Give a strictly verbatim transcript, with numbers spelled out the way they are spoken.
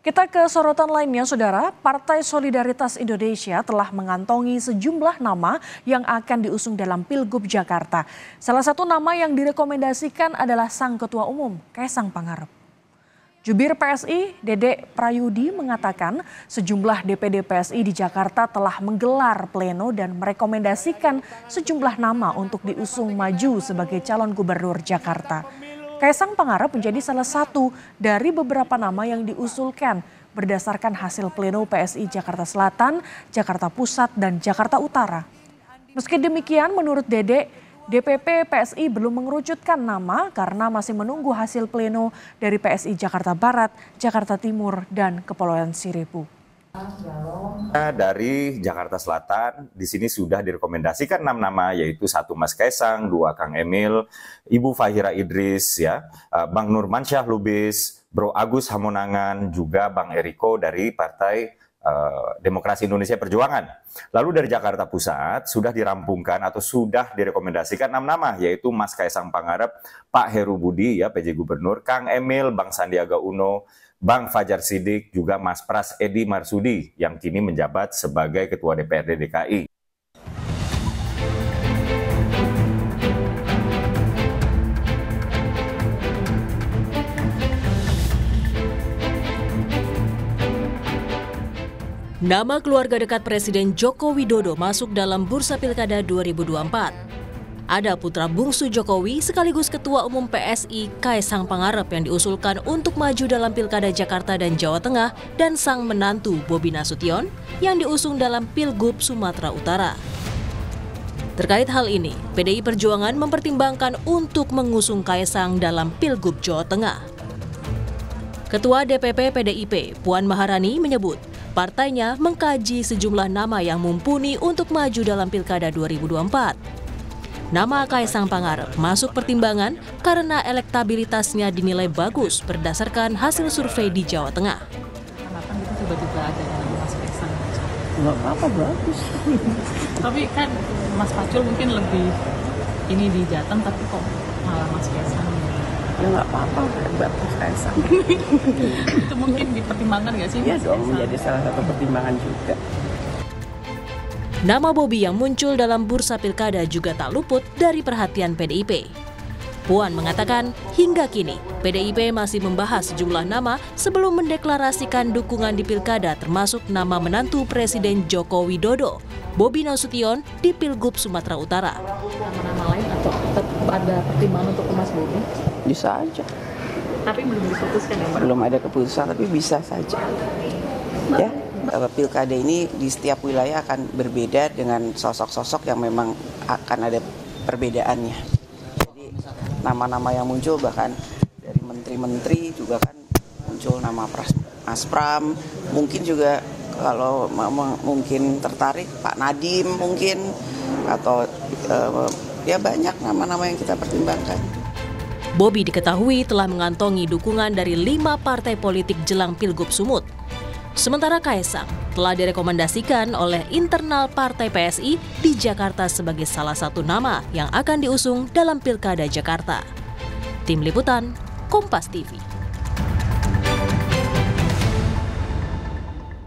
Kita ke sorotan lainnya, Saudara. Partai Solidaritas Indonesia telah mengantongi sejumlah nama yang akan diusung dalam Pilgub Jakarta. Salah satu nama yang direkomendasikan adalah Sang Ketua Umum, Kaisang Pangarep. Jubir P S I, Dede Prayudi, mengatakan sejumlah D P D P S I di Jakarta telah menggelar pleno dan merekomendasikan sejumlah nama untuk diusung maju sebagai calon gubernur Jakarta. Kaisang Pangarep menjadi salah satu dari beberapa nama yang diusulkan berdasarkan hasil pleno P S I Jakarta Selatan, Jakarta Pusat, dan Jakarta Utara. Meski demikian, menurut Dede, D P P P S I belum mengerucutkan nama karena masih menunggu hasil pleno dari P S I Jakarta Barat, Jakarta Timur, dan Kepulauan Seribu. Dari Jakarta Selatan, di sini sudah direkomendasikan enam nama, yaitu satu Mas Kaisang, dua Kang Emil, Ibu Fahira Idris, ya, Bang Nurmansyah Lubis, Bro Agus Hamonangan, juga Bang Eriko dari Partai uh, Demokrasi Indonesia Perjuangan. Lalu dari Jakarta Pusat sudah dirampungkan atau sudah direkomendasikan enam nama, yaitu Mas Kaisang Pangarep, Pak Heru Budi, ya, P J Gubernur, Kang Emil, Bang Sandiaga Uno, Bang Fajar Siddiq, juga Mas Pras Edi Marsudi yang kini menjabat sebagai Ketua D P R D D K I. Nama keluarga dekat Presiden Joko Widodo masuk dalam Bursa Pilkada dua ribu dua puluh empat. Ada putra bungsu Jokowi sekaligus Ketua Umum P S I Kaisang Pangarep yang diusulkan untuk maju dalam Pilkada Jakarta dan Jawa Tengah, dan sang menantu Bobi Nasution yang diusung dalam Pilgub Sumatera Utara. Terkait hal ini, P D I Perjuangan mempertimbangkan untuk mengusung Kaisang dalam Pilgub Jawa Tengah. Ketua D P P P D I P, Puan Maharani, menyebut partainya mengkaji sejumlah nama yang mumpuni untuk maju dalam Pilkada dua ribu dua puluh empat. Nama Kaisang Pangarep masuk pertimbangan karena elektabilitasnya dinilai bagus berdasarkan hasil survei di Jawa Tengah. Kenapa gitu tiba-tiba ada nama Mas Kaisang? Nggak apa-apa, bagus. Tapi kan Mas Pacul mungkin lebih ini di Jateng, tapi kok malah Mas Kaisang? Ya nggak apa-apa, buat Mas Kaisang. Itu mungkin dipertimbangkan nggak sih? Iya Mas dong, Kaisang? menjadi salah satu pertimbangan juga. Nama Bobi yang muncul dalam bursa pilkada juga tak luput dari perhatian P D I P. Puan mengatakan hingga kini P D I P masih membahas sejumlah nama sebelum mendeklarasikan dukungan di pilkada, termasuk nama menantu Presiden Joko Widodo, Bobi Nasution, di Pilgub Sumatera Utara. Nama-nama lain atau tetap ada pertimbangan untuk Mas Bobi? Bisa aja. Tapi belum diputuskan ya, Mbak? Belum ada keputusan, tapi bisa saja. Ya. Pilkada ini di setiap wilayah akan berbeda dengan sosok-sosok yang memang akan ada perbedaannya. Jadi nama-nama yang muncul bahkan dari menteri-menteri juga kan muncul nama Pras, Mas Pram, mungkin juga kalau mungkin tertarik Pak Nadiem mungkin, atau uh, ya banyak nama-nama yang kita pertimbangkan. Bobi diketahui telah mengantongi dukungan dari lima partai politik jelang Pilgub Sumut. Sementara Kaisang telah direkomendasikan oleh internal Partai P S I di Jakarta sebagai salah satu nama yang akan diusung dalam Pilkada Jakarta. Tim Liputan, Kompas T V.